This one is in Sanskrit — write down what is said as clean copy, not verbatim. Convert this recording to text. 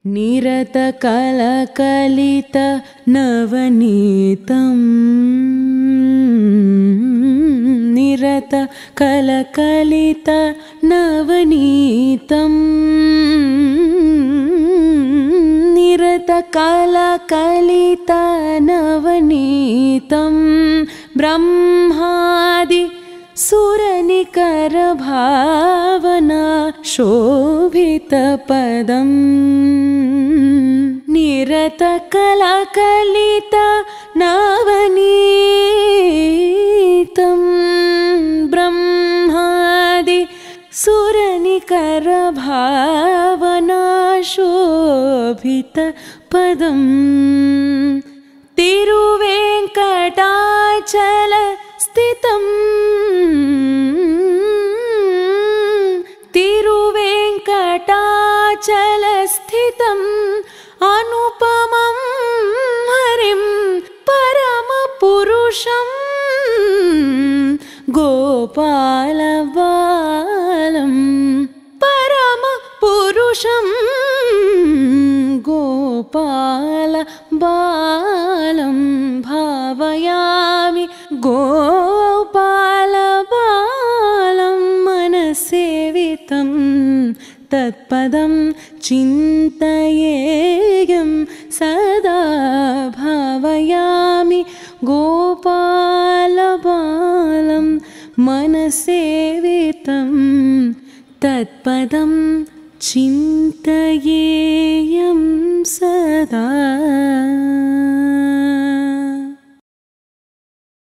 निरतकलकलित नवनीतं निरतकलकलित नवनीतं निरतकलकलित नवनीतं ब्रह्मादि सुरनिकर भावना शोभितपदं निरतकलकलित नवनीतं ब्रह्मादि सुरनिकर भावना शोभितपदं तिरुवेंकटाचल स्थितं तिरुवेंकटाचल स्थितम् अनुपमं हरिं परमपुरुषं गोपालबालं परमपुरुषं गोपालबालं भावयामि गोपालबालं मनसेवितं तत्पदं चिन्तयेयं सदा भावयामि गोपालबालं मनसेवितं तत्पदं चिन्तयेयं सदा।